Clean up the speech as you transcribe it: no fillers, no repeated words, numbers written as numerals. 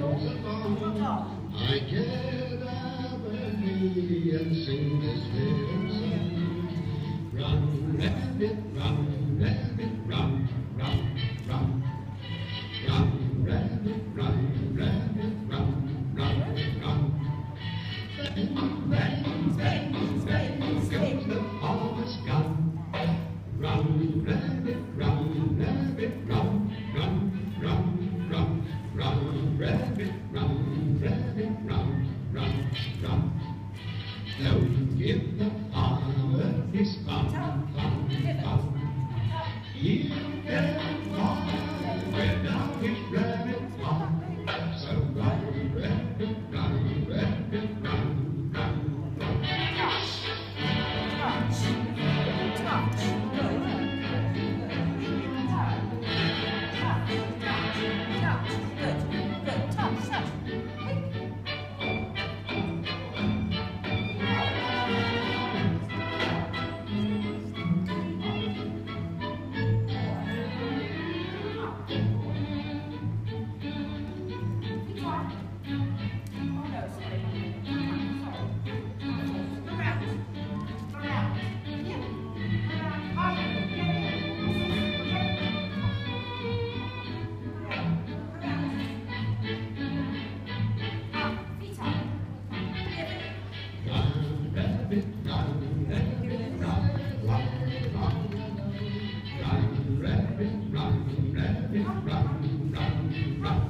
I get up early and sing this little song. Run, rabbit, run, rabbit, run, run, run. Run, rabbit, run, rabbit, run, run, run. Bang, bang, bang, bang, goes the forest gun. Run, rabbit, run, rabbit, run, run, run, run, run, rabbit, run, rabbit, run, run, run. Don't give the farmer his fun, fun, fun. He'll get far without his rabbit fun. So run, rabbit, run, rabbit, run, run, run. Run, rabbit, run, rabbit, run, run, run.